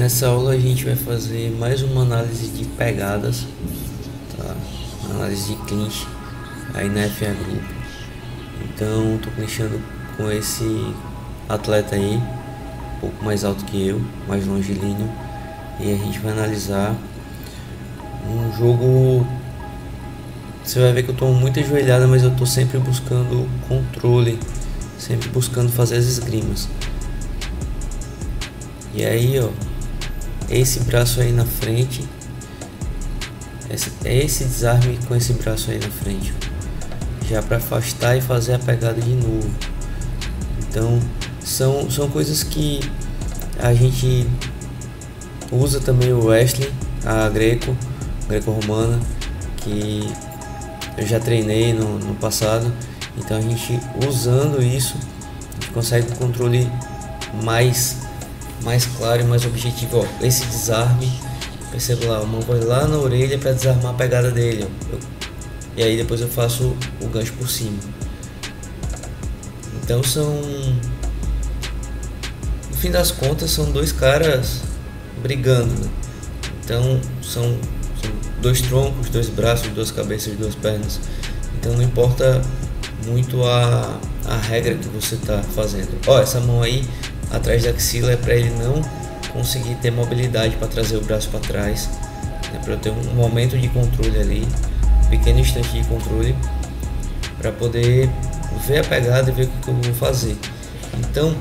Nessa aula a gente vai fazer mais uma análise de pegadas, tá? Análise de clinch aí na FA Group. Então tô clinchando com esse atleta aí, um pouco mais alto que eu, mais longilíneo, e a gente vai analisar um jogo. Você vai ver que eu tô muito ajoelhada, mas eu tô sempre buscando controle, sempre buscando fazer as esgrimas. E aí, ó, esse braço aí na frente, esse desarme com esse braço aí na frente, já para afastar e fazer a pegada de novo. Então são coisas que a gente usa também o wrestling, a greco-romana, que eu já treinei no passado. Então a gente usando isso, a gente consegue um controle mais claro e mais objetivo. Ó, esse desarme, perceba lá, a mão vai lá na orelha para desarmar a pegada dele, ó. E aí depois eu faço o gancho por cima. Então no fim das contas são dois caras brigando, né? Então são dois troncos, dois braços, duas cabeças, duas pernas. Então não importa muito a regra que você está fazendo. Ó, essa mão aí atrás da axila é para ele não conseguir ter mobilidade para trazer o braço para trás, né? Para eu ter um momento de controle ali, um pequeno instante de controle, para poder ver a pegada e ver o que eu vou fazer. Então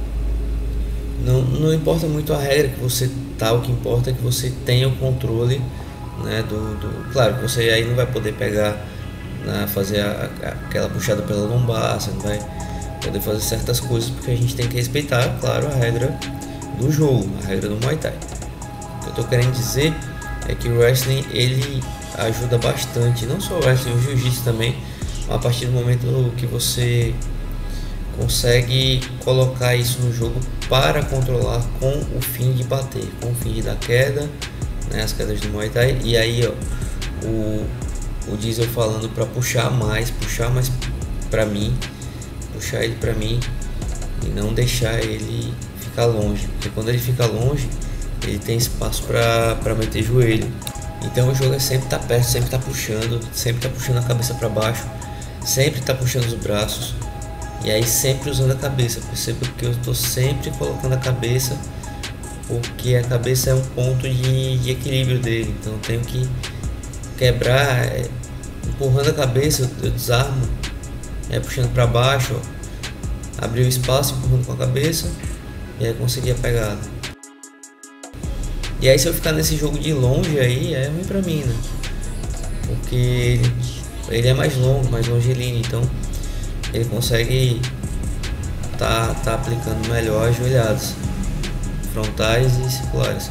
não importa muito a regra que você tá, o que importa é que você tenha o controle, né, claro que você aí não vai poder pegar, né, fazer aquela puxada pela lombar, você não vai poder fazer certas coisas, porque a gente tem que respeitar, claro, a regra do jogo, a regra do Muay Thai. O que eu tô querendo dizer é que o wrestling ele ajuda bastante, não só o wrestling, o jiu-jitsu também, a partir do momento que você consegue colocar isso no jogo para controlar com o fim de bater, com o fim de dar queda, né, as quedas do Muay Thai. E aí, ó, o Diesel falando para puxar mais para mim, puxar ele para mim e não deixar ele ficar longe, porque quando ele fica longe ele tem espaço para meter joelho. Então o jogo é sempre estar perto, sempre estar puxando, sempre estar puxando a cabeça para baixo, sempre estar puxando os braços, e aí sempre usando a cabeça. Perceba que eu estou sempre colocando a cabeça, porque a cabeça é um ponto de equilíbrio dele. Então eu tenho que quebrar, empurrando a cabeça, eu desarmo, puxando para baixo, ó, abrir o espaço, empurrando com a cabeça, e aí conseguir a pegada. E aí se eu ficar nesse jogo de longe aí, é ruim pra mim, né? Porque ele é mais longo, mais longilíneo, então ele consegue tá aplicando melhor as joelhadas frontais e circulares.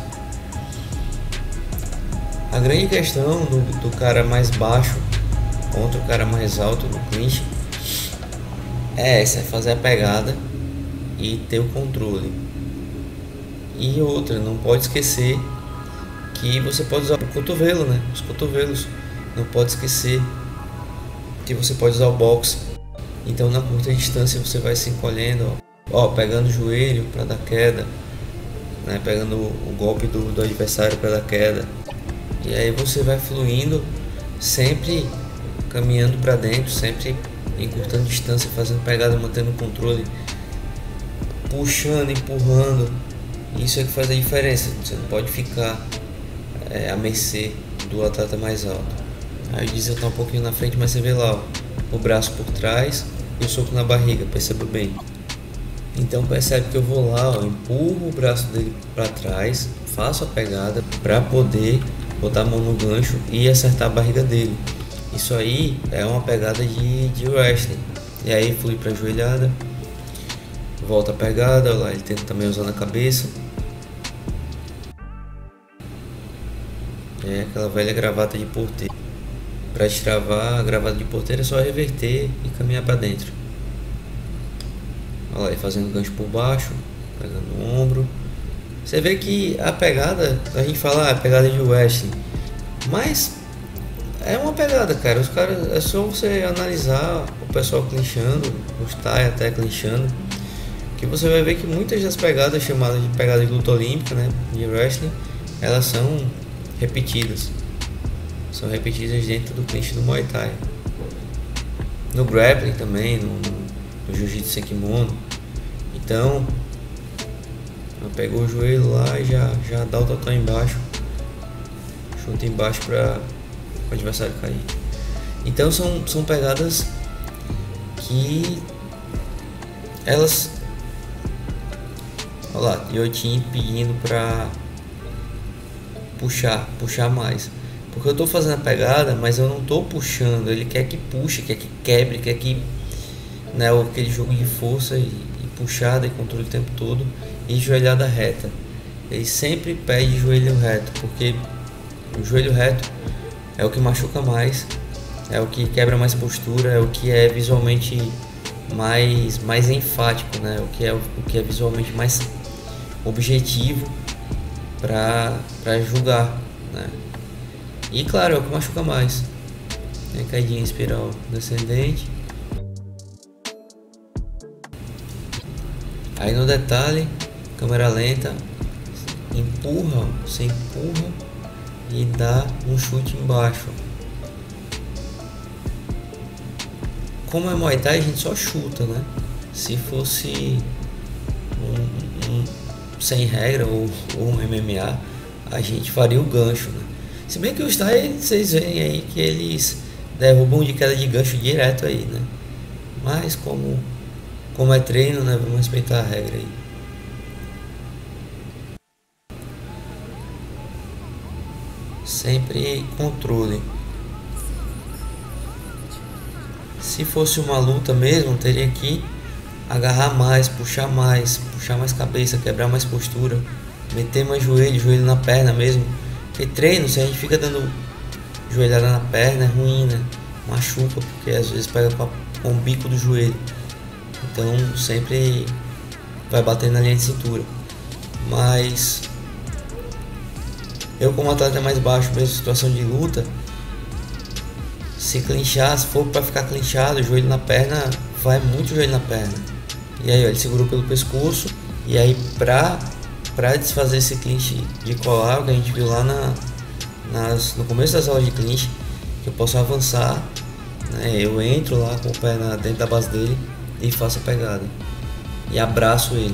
A grande questão do cara mais baixo contra o cara mais alto no clinch é essa, é fazer a pegada e ter o controle. E outra, não pode esquecer que você pode usar o cotovelo, né? Os cotovelos. Não pode esquecer que você pode usar o box. Então na curta distância você vai se encolhendo, ó, pegando o joelho para dar queda, né? Pegando o golpe do adversário para dar queda. E aí você vai fluindo, sempre caminhando para dentro, sempre encurtando distância, fazendo pegada, mantendo o controle, puxando, empurrando. Isso é que faz a diferença. Você não pode ficar à mercê do atleta mais alto. Aí o Diesel tá um pouquinho na frente, mas você vê lá, ó, o braço por trás e o soco na barriga, perceba bem. Então percebe que eu vou lá, ó, empurro o braço dele para trás, faço a pegada para poder botar a mão no gancho e acertar a barriga dele. Isso aí é uma pegada de wrestling. E aí flui para a joelhada, volta a pegada, lá ele tenta também usando a cabeça. É aquela velha gravata de porteiro. Para destravar a gravata de porteiro é só reverter e caminhar para dentro. Olha lá, ele fazendo gancho por baixo, pegando o ombro. Você vê que a pegada, a gente fala, a pegada de wrestling, mas é uma pegada, cara. Os caras, é só você analisar o pessoal clinchando, os Thai até clinchando. Que você vai ver que muitas das pegadas chamadas de pegadas de luta olímpica, né, de wrestling, elas são repetidas. São repetidas dentro do clinch do Muay Thai. No grappling também, no jiu-jitsu sem kimono. Então, pegou o joelho lá e já dá o tatão embaixo, chuta embaixo para o adversário cair. Então são pegadas que elas... Olha lá, Yotin pedindo para puxar mais. Porque eu tô fazendo a pegada, mas eu não tô puxando. Ele quer que puxe, quer que quebre, quer que, né, aquele jogo de força e puxada e controle o tempo todo. E joelhada reta. Ele sempre pede joelho reto, porque o joelho reto é o que machuca mais, é o que quebra mais postura, é o que é visualmente mais enfático, né? O que é visualmente mais objetivo para julgar, né? E claro, é o que machuca mais. Caidinha em espiral descendente. Aí no detalhe, câmera lenta, você empurra e dá um chute embaixo. Como é Muay Thai, a gente só chuta, né? Se fosse sem regra ou um MMA, a gente faria o gancho, né? Se bem que os Thai, vocês veem aí que eles derrubam de queda de gancho direto aí, né? Mas como é treino, né? Vamos respeitar a regra aí. Sempre controle. Se fosse uma luta mesmo, teria que agarrar mais, puxar mais cabeça, quebrar mais postura, meter mais joelho na perna mesmo. Porque treino, se a gente fica dando joelhada na perna, é ruim, né? Machuca, porque às vezes pega com o bico do joelho. Então sempre vai bater na linha de cintura. Mas eu, como atleta mais baixo, mesmo situação de luta, se clinchar, se for para ficar clinchado, joelho na perna, vai muito joelho na perna. E aí ó, ele segurou pelo pescoço. E aí pra desfazer esse clinch de colar, que a gente viu lá no começo das aulas de clinch, que eu posso avançar, né? Eu entro lá com o pé dentro da base dele e faço a pegada. E abraço ele.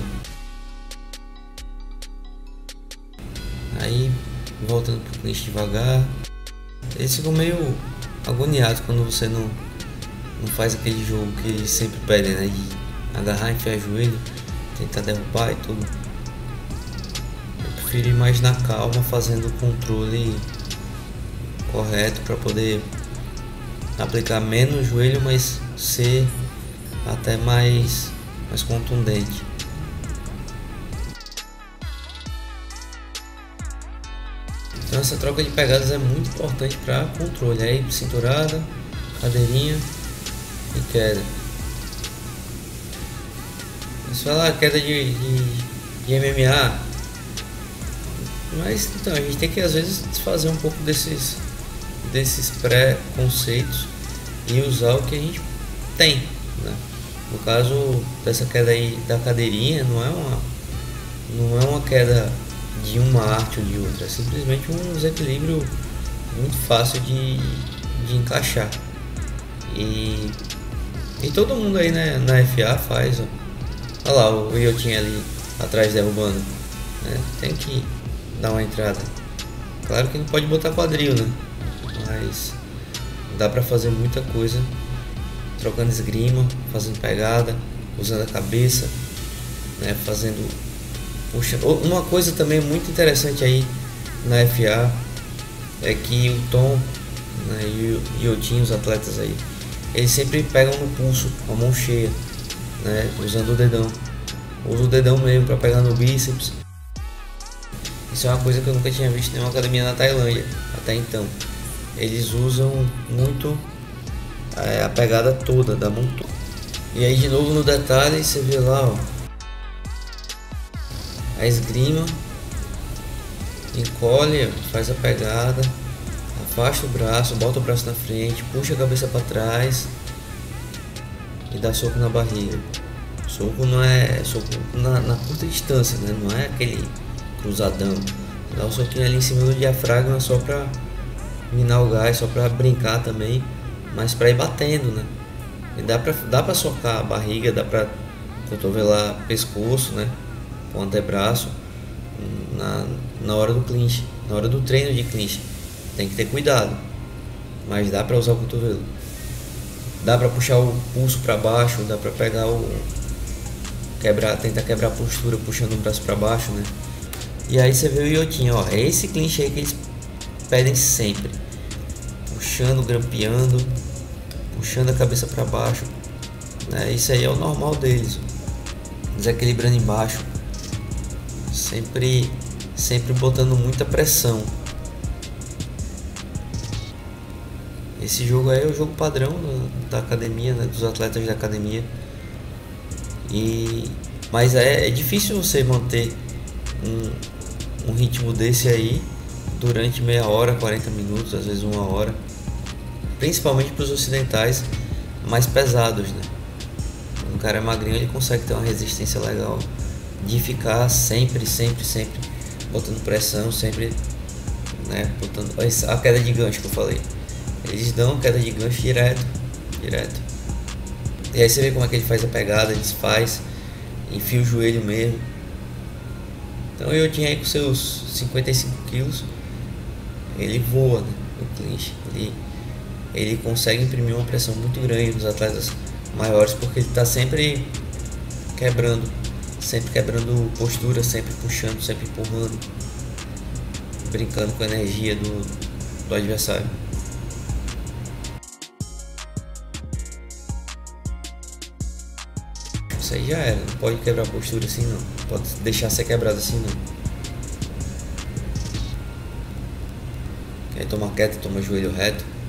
Aí voltando pro clinch devagar. Eles ficam meio agoniados quando você não faz aquele jogo que eles sempre pedem, né? De agarrar, enfiar joelho, tentar derrubar e tudo. Eu prefiro ir mais na calma, fazendo o controle correto para poder aplicar menos joelho, mas ser até mais contundente. Então essa troca de pegadas é muito importante para controle. Aí cinturada, cadeirinha e queda. Você fala queda de MMA, mas então a gente tem que às vezes desfazer um pouco desses pré-conceitos e usar o que a gente tem, né? No caso dessa queda aí da cadeirinha, não é uma queda de uma arte ou de outra, é simplesmente um desequilíbrio muito fácil de encaixar. E todo mundo aí, né, na FA faz, ó. Olha lá o Yotin ali atrás derrubando, né? Tem que dar uma entrada. Claro que não pode botar quadril, né? Mas dá pra fazer muita coisa trocando esgrima, fazendo pegada, usando a cabeça, né? Fazendo... Puxa, uma coisa também muito interessante aí na FA é que o Tom, né, e o Yotin, os atletas aí, eles sempre pegam no pulso, com a mão cheia, né, usando o dedão. Usa o dedão mesmo para pegar no bíceps. Isso é uma coisa que eu nunca tinha visto em nenhuma academia na Tailândia até então. Eles usam muito a pegada toda da mão toda. E aí de novo no detalhe você vê lá, ó, a esgrima, encolhe, faz a pegada, afasta o braço, bota o braço na frente, puxa a cabeça para trás e dá soco na barriga. Soco não é soco na curta distância, né? Não é aquele cruzadão. Dá um soquinho ali em cima do diafragma só pra minar o gás, só pra brincar também, mas pra ir batendo, né? E dá pra socar a barriga, dá pra cotovelar pescoço, né? Com o antebraço na hora do clinch, na hora do treino de clinch. Tem que ter cuidado, mas dá pra usar o cotovelo. Dá pra puxar o pulso pra baixo, dá pra pegar tentar quebrar a postura puxando o braço pra baixo, né? E aí você vê o iotinho, ó, é esse clinch aí que eles pedem sempre. Puxando, grampeando, puxando a cabeça para baixo, né? Isso aí é o normal deles, desequilibrando embaixo, sempre botando muita pressão. Esse jogo aí é o jogo padrão da academia, né? Dos atletas da academia. Mas é difícil você manter um ritmo desse aí durante meia hora, 40 minutos, às vezes 1 hora, principalmente para os ocidentais mais pesados, né? Um cara magrinho, ele consegue ter uma resistência legal de ficar sempre botando pressão, sempre, né, botando a queda de gancho que eu falei. Eles dão queda de gancho direto. E aí você vê como é que ele faz a pegada, ele faz, enfia o joelho mesmo. Então eu tinha aí com seus 55 quilos, ele voa, né, no clinch. Ele consegue imprimir uma pressão muito grande nos atletas maiores, porque ele está sempre quebrando postura, sempre puxando, sempre empurrando, brincando com a energia do adversário. Isso aí já era, não pode quebrar a postura assim não, pode deixar ser quebrado assim não. Aí toma quieto, toma joelho reto.